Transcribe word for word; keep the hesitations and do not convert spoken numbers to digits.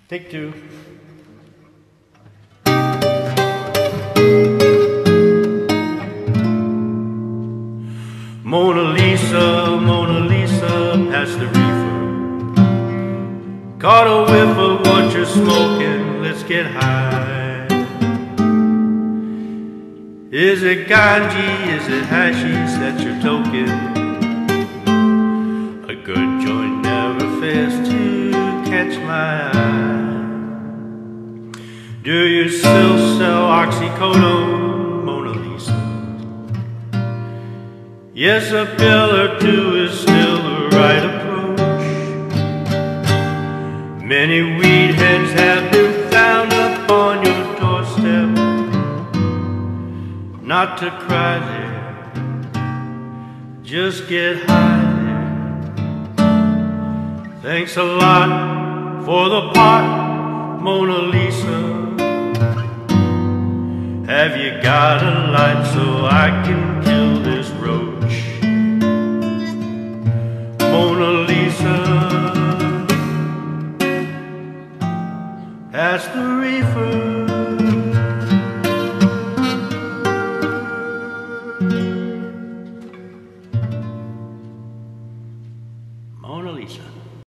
Take two. Mona Lisa, Mona Lisa, pass the reefer. Caught a whiff of what you're smoking, let's get high. Is it ganji, is it hashish that you're toking? A good joint never fails to catch my eye. Do you still sell oxycodone, Mona Lisa? Yes, a pill or two is still the right approach. Many weed heads have been found upon your doorstep. Not to cry there, just get high there. Thanks a lot for the pot, Mona Lisa. Have you got a light so I can